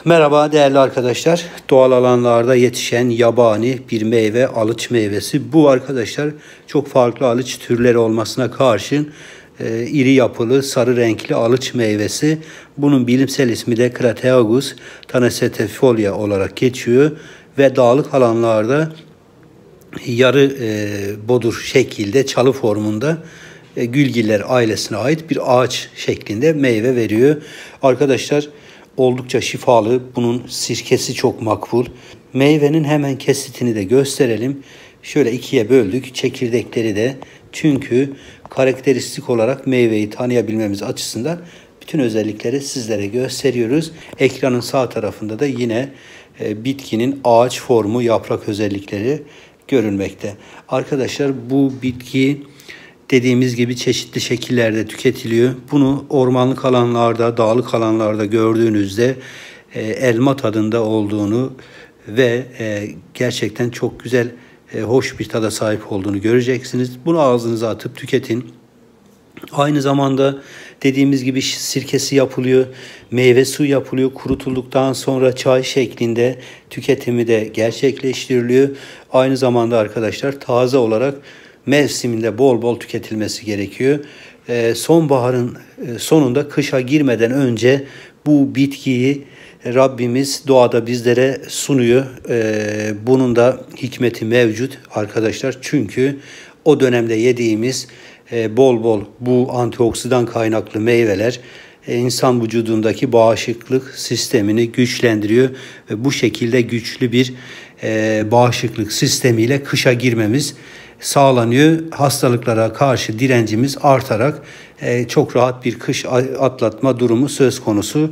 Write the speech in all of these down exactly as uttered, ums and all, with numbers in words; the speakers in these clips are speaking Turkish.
Merhaba değerli arkadaşlar. Doğal alanlarda yetişen yabani bir meyve, alıç meyvesi. Bu arkadaşlar çok farklı alıç türleri olmasına karşın e, iri yapılı, sarı renkli alıç meyvesi. Bunun bilimsel ismi de Crateagus tanacetefolia olarak geçiyor ve dağlık alanlarda yarı e, bodur şekilde, çalı formunda e, gülgiller ailesine ait bir ağaç şeklinde meyve veriyor. Arkadaşlar oldukça şifalı. Bunun sirkesi çok makbul. Meyvenin hemen kesitini de gösterelim. Şöyle ikiye böldük. Çekirdekleri de, çünkü karakteristik olarak meyveyi tanıyabilmemiz açısından bütün özellikleri sizlere gösteriyoruz. Ekranın sağ tarafında da yine e, bitkinin ağaç formu, yaprak özellikleri görülmekte. Arkadaşlar bu bitki dediğimiz gibi çeşitli şekillerde tüketiliyor. Bunu ormanlık alanlarda, dağlık alanlarda gördüğünüzde e, elma tadında olduğunu ve e, gerçekten çok güzel, e, hoş bir tada sahip olduğunu göreceksiniz. Bunu ağzınıza atıp tüketin. Aynı zamanda dediğimiz gibi sirkesi yapılıyor, meyve suyu yapılıyor. Kurutulduktan sonra çay şeklinde tüketimi de gerçekleştiriliyor. Aynı zamanda arkadaşlar taze olarak mevsiminde bol bol tüketilmesi gerekiyor. Ee, sonbaharın sonunda kışa girmeden önce bu bitkiyi Rabbimiz doğada bizlere sunuyor. Ee, bunun da hikmeti mevcut arkadaşlar. Çünkü o dönemde yediğimiz e, bol bol bu antioksidan kaynaklı meyveler e, insan vücudundaki bağışıklık sistemini güçlendiriyor. Ve bu şekilde güçlü bir e, bağışıklık sistemiyle kışa girmemiz sağlanıyor. Hastalıklara karşı direncimiz artarak e, çok rahat bir kış atlatma durumu söz konusu.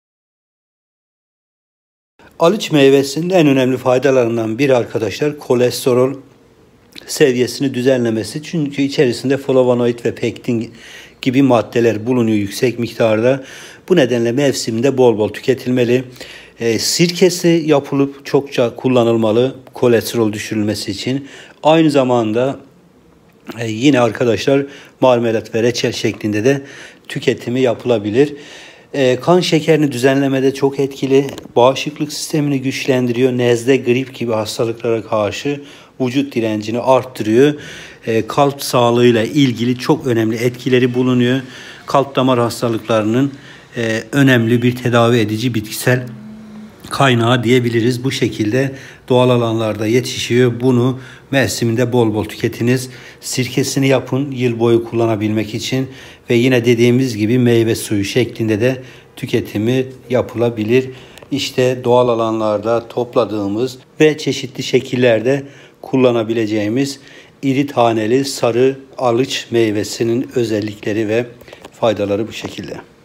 Alıç meyvesinin en önemli faydalarından biri arkadaşlar kolesterol seviyesini düzenlemesi. Çünkü içerisinde flavonoid ve pektin gibi maddeler bulunuyor yüksek miktarda. Bu nedenle mevsiminde bol bol tüketilmeli. E, sirkesi yapılıp çokça kullanılmalı kolesterol düşürülmesi için. Aynı zamanda e, yine arkadaşlar marmelat ve reçel şeklinde de tüketimi yapılabilir. E, kan şekerini düzenlemede çok etkili. Bağışıklık sistemini güçlendiriyor. Nezle, grip gibi hastalıklara karşı vücut direncini arttırıyor. E, kalp sağlığıyla ilgili çok önemli etkileri bulunuyor. Kalp damar hastalıklarının e, önemli bir tedavi edici bitkisel kaynağı diyebiliriz. Bu şekilde doğal alanlarda yetişiyor. Bunu mevsiminde bol bol tüketiniz. Sirkesini yapın yıl boyu kullanabilmek için ve yine dediğimiz gibi meyve suyu şeklinde de tüketimi yapılabilir. İşte doğal alanlarda topladığımız ve çeşitli şekillerde kullanabileceğimiz iri taneli sarı alıç meyvesinin özellikleri ve faydaları bu şekilde.